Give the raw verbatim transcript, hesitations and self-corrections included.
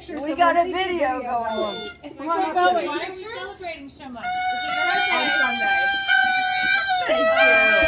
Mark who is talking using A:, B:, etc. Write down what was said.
A: picture.
B: We got a video going on. Come on,
C: Why are we celebrating so much?
A: On Sunday.
B: Thank you.